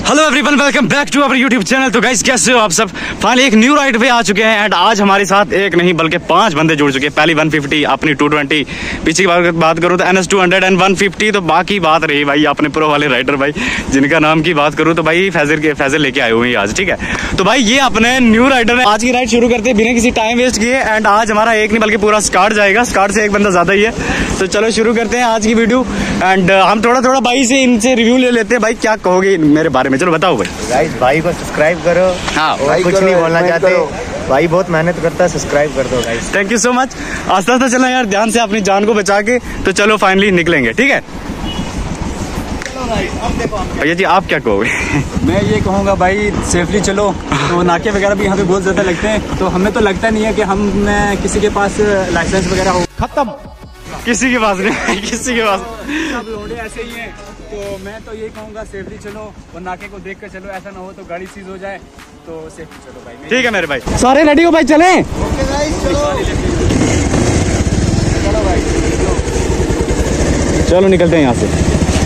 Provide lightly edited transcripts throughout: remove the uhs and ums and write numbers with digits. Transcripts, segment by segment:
Hello everyone, welcome back to our YouTube channel. तो guys कैसे हो आप सब? फाइनली एक न्यू राइड पे आ चुके हैं एंड आज हमारे साथ एक नहीं बल्कि 5 बंदे जुड़ चुके हैं। पहली 150, अपनी 220, पीछे की बात करूँ तो NS 200 एंड 150। तो बाकी बात रही भाई अपने प्रो वाले राइडर भाई, जिनका नाम की बात करूँ तो भाई फैजल लेके आए हुए हैं आज। ठीक है, तो भाई ये अपने न्यू राइडर है। आज की राइड शुरू करते हैं बिना किसी टाइम वेस्ट किए एंड आज हमारा एक नहीं बल्कि पूरा स्क्वाड जाएगा। स्क्वाड से एक बंदा ज्यादा ही है। तो चलो शुरू करते हैं आज की वीडियो एंड हम थोड़ा भाई से इनसे रिव्यू ले लेते हैं। भाई क्या कहोगे मेरे बारे में? चलो बताओ भाई। गाइस भाई को सब्सक्राइब करो। हाँ भाई, कुछ नहीं बोलना चाहते, भाई बहुत मेहनत करता है, सब्सक्राइब कर दो guys. Thank you so much. आस्ते आस्ते चलना यार, ध्यान से अपनी जान को बचा के। तो चलो फाइनली निकलेंगे, ठीक है भैया जी, आप क्या कहोगे? मैं ये कहूँगा भाई सेफली चलो। तो नाके वगैरह भी यहाँ पे बहुत ज़्यादा लगते हैं, तो हमें तो लगता नहीं है कि हम किसी के पास लाइसेंस वगैरह हो। खत्म, किसी के पास नहीं, किसी के पास सब लोग ऐसे ही हैं। तो मैं तो ये कहूँगा सेफली चलो और नाके को देख कर चलो, ऐसा ना हो तो गाड़ी सीज हो जाए। तो सेफली चलो भाई। ठीक है मेरे भाई, सारे रेडी हो भाई, चलें? ओके गाइस चलो भाई, चलो निकलते हैं यहाँ से।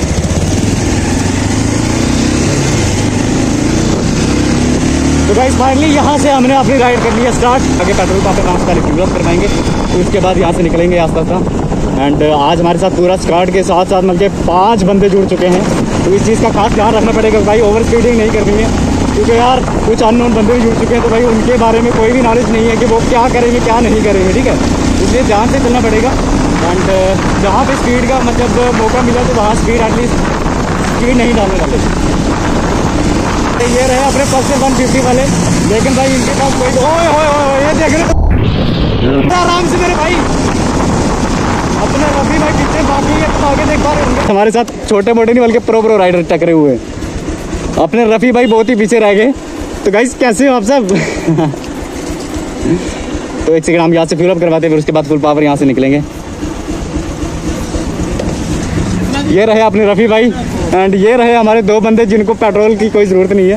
तो गाइस फाइनली यहाँ से हमने अपनी राइड कर लिया स्टार्ट। आगे पेट्रोल पंप पे पहले फ्यूल अप करवाएंगे, तो उसके बाद यहाँ से निकलेंगे आस्ता आस्ता। एंड आज हमारे साथ पूरा स्क्वाड के साथ मतलब 5 बंदे जुड़ चुके हैं। तो इस चीज़ का खास ध्यान रखना पड़ेगा भाई, ओवर स्पीडिंग नहीं करनी है, क्योंकि यार कुछ अननोन बंदे भी जुड़ चुके हैं। तो भाई उनके बारे में कोई भी नॉलेज नहीं है कि वो क्या करेंगे क्या नहीं करेंगे, ठीक है। इसलिए ध्यान से चलना पड़ेगा एंड जहाँ पे स्पीड का मतलब मौका मिला तो वहाँ स्पीड एटलीस्ट स्पीड नहीं डालने वाले। ये रहे अपने पल्सर 150 वाले, लेकिन भाई इनके पास कोई ओए ये देख रहे आराम से मेरे भाई। अपने रफी भाई पीछे, बाकी ये तो आगे देख पा रहे होंगे। हमारे साथ छोटे मोटे नहीं बल्कि प्रो राइडर टकरे हुए हैं। अपने रफी भाई बहुत ही पीछे रह गए। तो गाइस कैसे हो आप सब? तो एक सेकंड हम यहाँ से फ्यूल अप करवाते हैं, फिर उसके बाद फुल पावर यहाँ से निकलेंगे। ये रहे अपने रफ़ी भाई एंड ये रहे हमारे 2 बंदे जिनको पेट्रोल की कोई ज़रूरत नहीं है।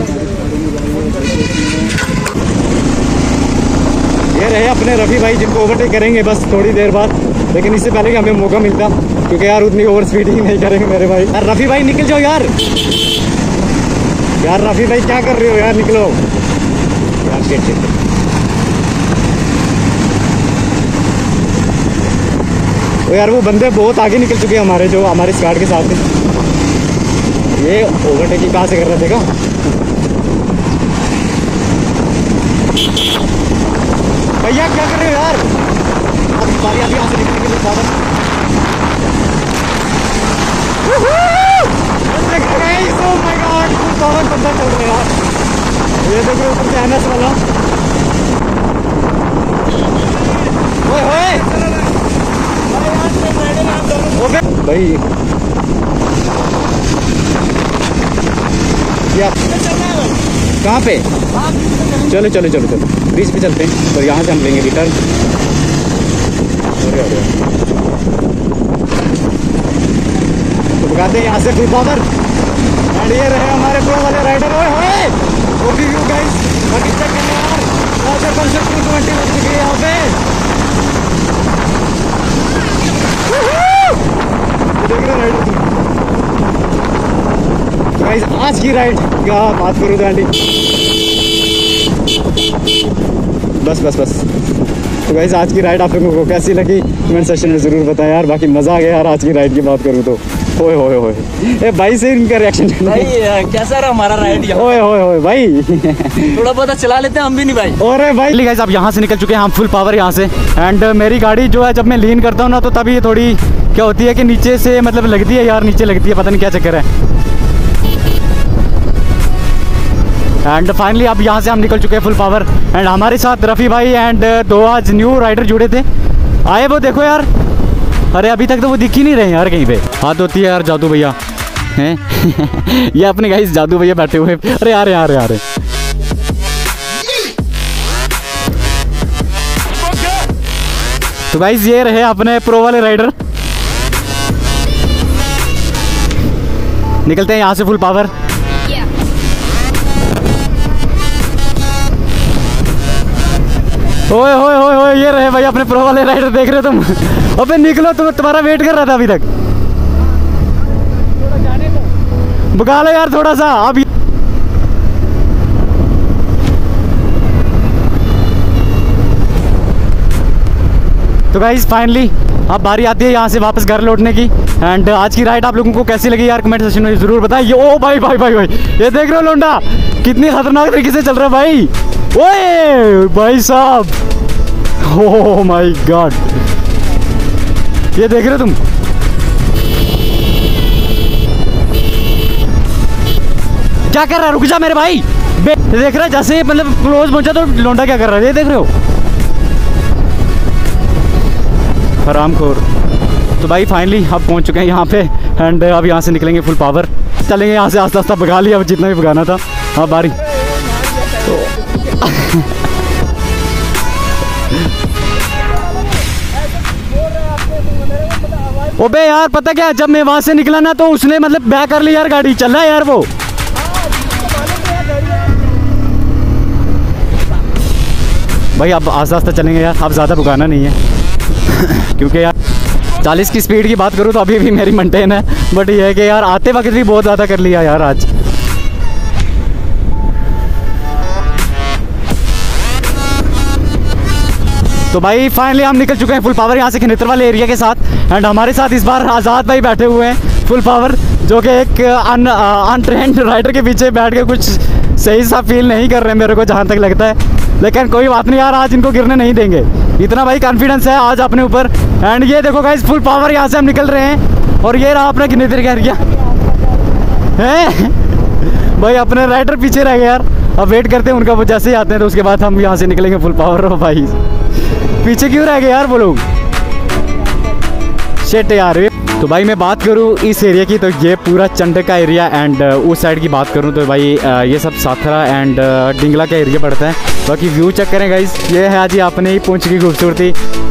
ये रहे अपने रफ़ी भाई जिनको ओवरटेक करेंगे बस थोड़ी देर बाद, लेकिन इससे पहले कि हमें मौका मिलता, क्योंकि यार उतनी ओवर स्पीडिंग नहीं करेंगे मेरे भाई। यार रफ़ी भाई निकल जाओ यार। यार रफ़ी भाई क्या कर रहे हो यार, निकलो यार। शिट तो यार वो बंदे बहुत आगे निकल चुके हैं हमारे, जो हमारे स्क्वाड के साथ थे। ये ओवरटेकिंग कहाँ से कर रहे थे का? भैया क्या कर रहे हो यार? अभी यहाँ से निकलने के लिए बंदा चल रहा है यार। ये देखो ऊपर से NS वाला। भाई कहाँ पे? चलो बीच पे चलते हैं, और यहाँ से हम लेंगे रिटर्न। तो बुलाते हैं यहाँ से फुल पावर एंड ये रहे हमारे प्रो वाले राइडर। ओके व्यू गाइस, बाकी चेक करना यार। पल्सर 220 बच चुकी है यहाँ पे। देख रहे राइडर। गाइस आज की राइड का बात करूँ तो आंटी बस। तो गाइस आज की राइड आप लोगों को कैसी लगी कमेंट सेक्शन में ज़रूर बताएं यार। बाकी मज़ा आ गया यार आज की राइड की बात करूँ तो। ओए भाई से इनका रिएक्शन भाई कैसा रहा हमारा राइड? ओए भाई थोड़ा बहुत चला लेते हैं हम भी नहीं भाई। और भाई गाइस आप यहाँ से निकल चुके हैं हम फुल पावर यहाँ से। एंड मेरी गाड़ी जो है जब मैं लीन करता हूँ ना, तो तभी थोड़ी क्या होती है कि नीचे से मतलब लगती है यार, नीचे लगती है, पता नहीं क्या चक्कर है। एंड फाइनली अब यहाँ से हम निकल चुके हैं फुल पावर एंड हमारे साथ रफ़ी भाई एंड 2 आज न्यू राइडर जुड़े थे। आए वो देखो यार, अरे अभी तक तो वो दिख ही नहीं रहे हैं यार कहीं पे। हाथ होती है यार जादू भैया हैं। ये अपने गाइस जादू भैया बैठे हुए। अरे यार तो गाइस ये रहे अपने प्रो वाले राइडर। निकलते हैं यहाँ से फुल पावर। ओए ये रहे भाई अपने प्रो वाले राइडर, देख रहे हो तुम? अबे निकलो, तुम्हारा वेट कर रहा था अभी तक। भगा लो यार थोड़ा सा अब। तो गाइस फाइनली अब बारी आती है यहाँ से वापस घर लौटने की। एंड आज की राइड आप लोगों को कैसी लगी यार कमेंट सेक्शन में जरूर बताइए। ओ भाई भाई भाई भाई ये देख रहे हो लोंडा कितनी खतरनाक तरीके से चल रहा है भाई। ओए भाई साहब, ओह माय गॉड, ये देख रहे हो तुम। क्या कर रहा है, रुक जा मेरे भाई। देख रहा है जैसे मतलब क्लोज पहुंचा तो लोंडा क्या कर रहा है, ये देख रहे हो, हरामखोर। तो भाई फाइनली अब पहुंच चुके हैं यहाँ पे। एंड अब यहाँ से निकलेंगे फुल पावर, चलेंगे यहाँ से आस्ता आस्ता भगा लिया अब जितना भी भगाना था। हाँ बारी तो ओबे यार पता क्या, जब मैं वहां से निकला ना तो उसने मतलब बैक कर ली यार, गाड़ी चल रहा है यार वो। भाई अब आस्ता आस्ता चलेंगे यार, अब ज़्यादा भगाना नहीं है क्योंकि यार 40 की स्पीड की बात करूँ तो अभी भी मेरी मेंटेन है। बट ये है कि यार आते वक्त भी बहुत ज़्यादा कर लिया यार आज। तो भाई फाइनली हम निकल चुके हैं फुल पावर यहाँ से खनित्र वाले एरिया के साथ। एंड हमारे साथ इस बार आज़ाद भाई बैठे हुए हैं फुल पावर, जो कि एक अनट्रेंड राइडर के पीछे बैठ के कुछ सही सा फील नहीं कर रहे मेरे को जहाँ तक लगता है। लेकिन कोई बात नहीं यार, आज इनको गिरने नहीं देंगे, इतना भाई कॉन्फिडेंस है आज अपने ऊपर। एंड ये देखो गाइस फुल पावर यहाँ से हम निकल रहे हैं। और ये रहा अपना खनित्र का एरिया है भाई, अपने राइडर पीछे रह गए यार। अब वेट करते हैं उनका, वो जैसे ही आते हैं तो उसके बाद हम यहाँ से निकलेंगे फुल पावर। हो भाई पीछे क्यों रह गए यार वो लोग, शिट यार। तो भाई मैं बात करूँ इस एरिया की तो ये पूरा चंडक का एरिया। एंड उस साइड की बात करूँ तो भाई ये सब साथरा एंड डिंगला का एरिया पड़ता है। बाकी व्यू चेक करें गाइस, ये है आज अपने ही पुंछ की खूबसूरती,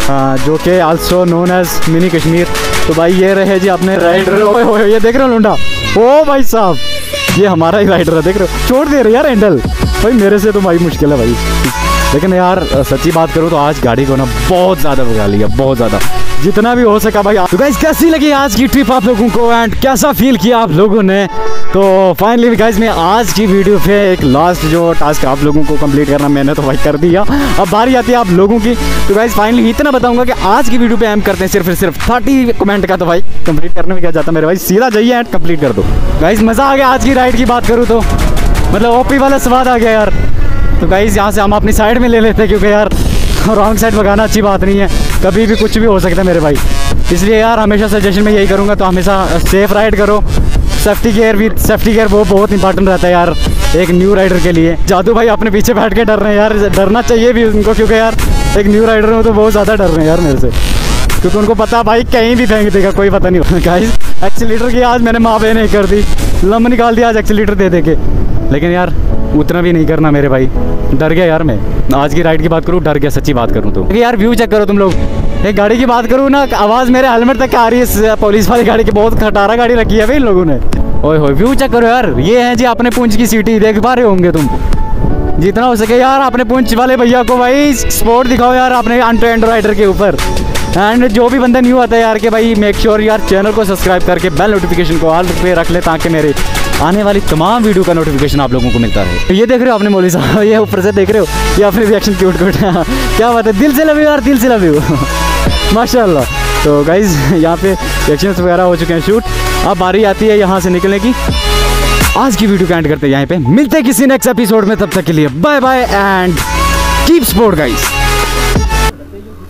जो कि also known as mini Kashmir. तो भाई ये रहे जी अपने राइडर, ये देख रहे हो लोंडा, ओ भाई साहब ये हमारा ही राइडर है, देख रहे हो छोड़ दे रहे यार हैंडल। भाई मेरे से तो भाई मुश्किल है भाई, लेकिन यार सच्ची बात करूँ तो आज गाड़ी को ना बहुत ज़्यादा भगा लिया, बहुत ज़्यादा, जितना भी हो सका भाई। तो गाइस कैसी लगी आज की ट्रिप आप लोगों को एंड कैसा फील किया आप लोगों ने। तो फाइनली गाइस मैं आज की वीडियो पे एक लास्ट जो टास्क आप लोगों को कंप्लीट करना मैंने तो भाई कर दिया, अब बारी आती है आप लोगों की। तो गाइस फाइनली इतना बताऊंगा कि आज की वीडियो पे हम करते हैं सिर्फ 30 कमेंट का। तो भाई कंप्लीट करने में क्या जाता मेरे भाई, सीधा जाइए एंड कंप्लीट कर दो। गाइस मज़ा आ गया आज की राइड की बात करूँ तो, मतलब ओपी वाला स्वाद आ गया यार। तो गाइस यहाँ से हम अपनी साइड में ले लेते हैं क्योंकि यार रॉन्ग साइड भगाना अच्छी बात नहीं है, कभी भी कुछ भी हो सकता है मेरे भाई। इसलिए यार हमेशा सजेशन में यही करूँगा, तो हमेशा सेफ राइड करो, सेफ्टी गियर वो बहुत इंपॉर्टेंट रहता है यार एक न्यू राइडर के लिए। जादू भाई अपने पीछे बैठ के डर रहे हैं यार, डरना चाहिए भी उनको, क्योंकि यार एक न्यू राइडर हो तो बहुत ज़्यादा डर रहे हैं यार मेरे से, क्योंकि उनको पता भाई कहीं भी फेंक देगा, कोई पता नहीं। गाइस एक्सीलेटर की आज मैंने माँ बहन नहीं कर दी, लम निकाल दिया आज एक्सीलेटर दे के। लेकिन यार उतना भी नहीं करना मेरे भाई, डर गया यार मैं आज की राइड की बात करूँ, डर गया सच्ची बात करूँ तो। यार व्यू चेक करो तुम लोग, एक गाड़ी की बात करूँ ना, आवाज़ मेरे हेलमेट तक आ रही है पुलिस वाली गाड़ी की, बहुत खटारा गाड़ी रखी है भाई इन लोगों ने। ओए होए व्यू चेक करो यार, ये है जी अपने पुंछ की सिटी, देख पा रहे होंगे तुम। जितना हो सके यार अपने पुंछ वाले भैया को भाई स्पोर्ट दिखाओ यार अपने अनट्रेंड राइडर के ऊपर। एंड जो भी बंदा न्यू आता है यार कि भाई मेक श्योर यार चैनल को सब्सक्राइब करके बेल नोटिफिकेशन को ऑल पे रख ले, ताकि मेरे आने वाली तमाम वीडियो का नोटिफिकेशन आप लोगों को मिलता रहे। ये देख रहे हो आपने मौलवी साहब, ये ऊपर से देख रहे हो, ये अपने रिएक्शन क्यूट क्या बात है, दिल से लव यू यार, दिल से लव यू माशाल्लाह। तो गाइज यहाँ पे रिएक्शंस वगैरह हो चुके हैं शूट, अब बारी आती है यहाँ से निकलने की। आज की वीडियो को एंड करते हैं यहाँ पे, मिलते हैं किसी नेक्स्ट एपिसोड में, तब तक के लिए bye bye and keep support guys.